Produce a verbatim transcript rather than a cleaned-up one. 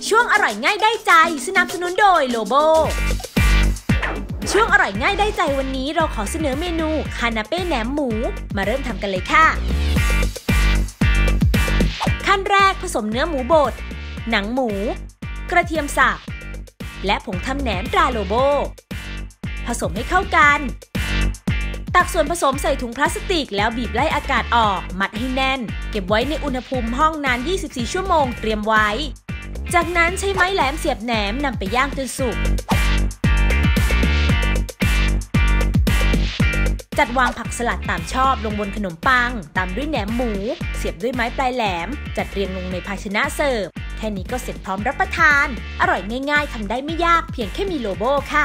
ช่วงอร่อยง่ายได้ใจสนับสนุนโดยโลโบช่วงอร่อยง่ายได้ใจวันนี้เราขอเสนอเมนูคานาเป้แหนมหมูมาเริ่มทำกันเลยค่ะขั้นแรกผสมเนื้อหมูบดหนังหมูกระเทียมสับและผงทำแหนมตราโลโบผสมให้เข้ากันตักส่วนผสมใส่ถุงพลาสติกแล้วบีบไล่อากาศออกมัดให้แน่นเก็บไว้ในอุณหภูมิห้องนานยี่สิบสี่ชั่วโมงเตรียมไว้จากนั้นใช้ไม้แหลมเสียบแหนมนำไปย่างจนสุกจัดวางผักสลัดตามชอบลงบนขนมปังตามด้วยแหนมหมูเสียบด้วยไม้ปลายแหลมจัดเรียงลงในภาชนะเสิร์ฟแค่นี้ก็เสร็จพร้อมรับประทานอร่อยง่ายๆทำได้ไม่ยากเพียงแค่มีโลโบค่ะ